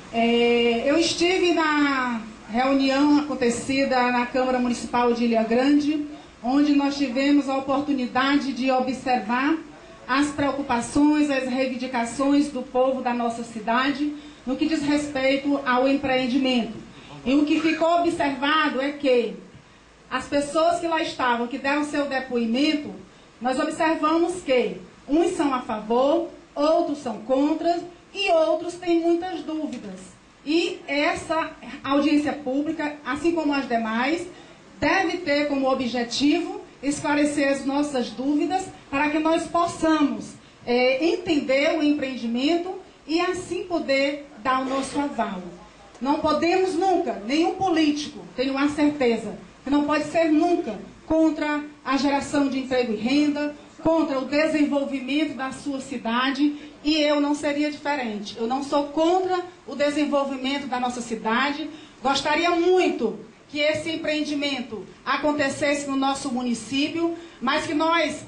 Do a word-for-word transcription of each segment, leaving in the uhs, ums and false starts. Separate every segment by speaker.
Speaker 1: É, eu estive na reunião acontecida na Câmara Municipal de Ilha Grande, onde nós tivemos a oportunidade de observar as preocupações, as reivindicações do povo da nossa cidade no que diz respeito ao empreendimento. E o que ficou observado é que as pessoas que lá estavam, que deram seu depoimento, nós observamos que uns são a favor, outros são contra e outros têm muitas dúvidas. E essa audiência pública, assim como as demais, deve ter como objetivo esclarecer as nossas dúvidas para que nós possamos é, entender o empreendimento e assim poder dar o nosso aval. Não podemos nunca, nenhum político, tenho a certeza, que não pode ser nunca contra a geração de emprego e renda, contra o desenvolvimento da sua cidade, e eu não seria diferente. Eu não sou contra o desenvolvimento da nossa cidade, gostaria muito que esse empreendimento acontecesse no nosso município, mas que nós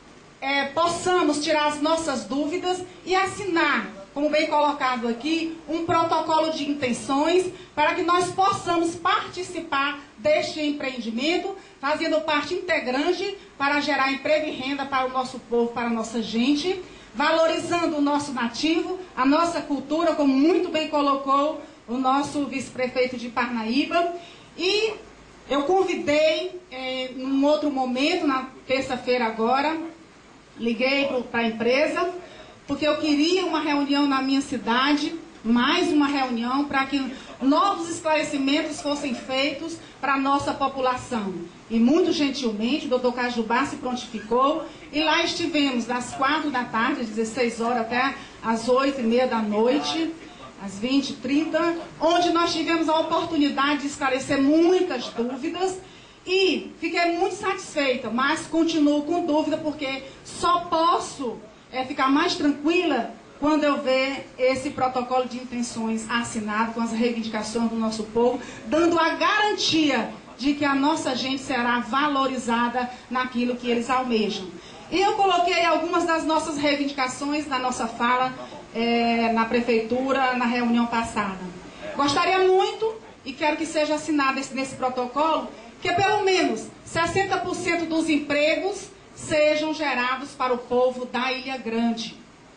Speaker 1: é, possamos tirar as nossas dúvidas e assinar, como bem colocado aqui, um protocolo de intenções para que nós possamos participar deste empreendimento, fazendo parte integrante para gerar emprego e renda para o nosso povo, para a nossa gente, valorizando o nosso nativo, a nossa cultura, como muito bem colocou o nosso vice-prefeito de Parnaíba. E eu convidei, eh, num outro momento, na terça-feira agora, liguei para a empresa, porque eu queria uma reunião na minha cidade, mais uma reunião, para que novos esclarecimentos fossem feitos para a nossa população. E muito gentilmente o doutor Cajubá se prontificou, e lá estivemos das quatro da tarde, às dezesseis horas, até às oito e meia da noite, às vinte e trinta, onde nós tivemos a oportunidade de esclarecer muitas dúvidas, e fiquei muito satisfeita, mas continuo com dúvida, porque só posso é, ficar mais tranquila quando eu ver esse protocolo de intenções assinado com as reivindicações do nosso povo, dando a garantia de que a nossa gente será valorizada naquilo que eles almejam. E eu coloquei algumas das nossas reivindicações na nossa fala é, na prefeitura, na reunião passada. Gostaria muito, e quero que seja assinado esse, nesse protocolo, que pelo menos sessenta por cento dos empregos sejam gerados para o povo da Ilha Grande.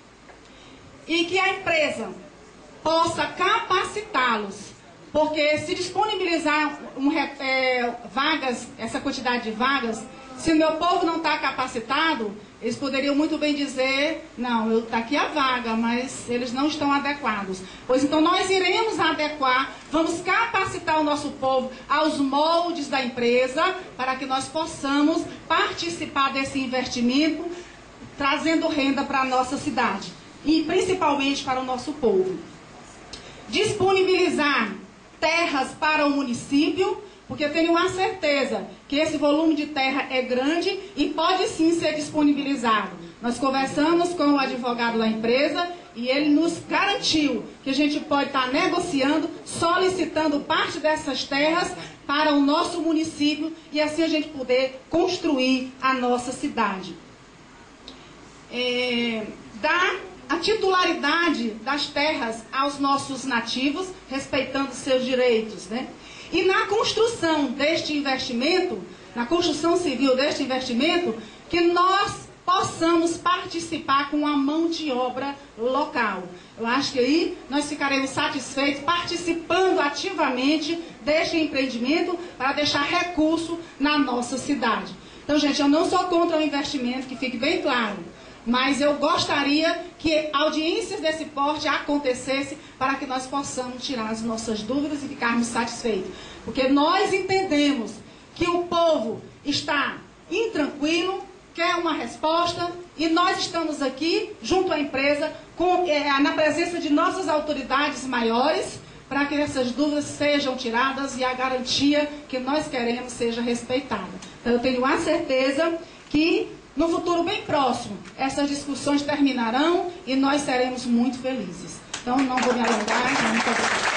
Speaker 1: E que a empresa possa capacitá-los, porque se disponibilizar um, é, vagas, essa quantidade de vagas, se o meu povo não está capacitado, eles poderiam muito bem dizer, não, está aqui a vaga, mas eles não estão adequados. Pois então nós iremos adequar, vamos capacitar o nosso povo aos moldes da empresa, para que nós possamos participar desse investimento, trazendo renda para a nossa cidade, e principalmente para o nosso povo. Disponibilizar terras para o município, porque eu tenho uma certeza que esse volume de terra é grande e pode sim ser disponibilizado. Nós conversamos com o advogado da empresa e ele nos garantiu que a gente pode estar negociando, solicitando parte dessas terras para o nosso município e assim a gente poder construir a nossa cidade. É, dar a titularidade das terras aos nossos nativos, respeitando seus direitos, né? E na construção deste investimento, na construção civil deste investimento, que nós possamos participar com a mão de obra local. Eu acho que aí nós ficaremos satisfeitos participando ativamente deste empreendimento para deixar recurso na nossa cidade. Então, gente, eu não sou contra o investimento, que fique bem claro. Mas eu gostaria que audiências desse porte acontecessem para que nós possamos tirar as nossas dúvidas e ficarmos satisfeitos. Porque nós entendemos que o povo está intranquilo, quer uma resposta, e nós estamos aqui, junto à empresa, com, é, na presença de nossas autoridades maiores, para que essas dúvidas sejam tiradas e a garantia que nós queremos seja respeitada. Então, eu tenho a certeza que no futuro bem próximo, essas discussões terminarão e nós seremos muito felizes. Então, não vou me alongar. Muito obrigada.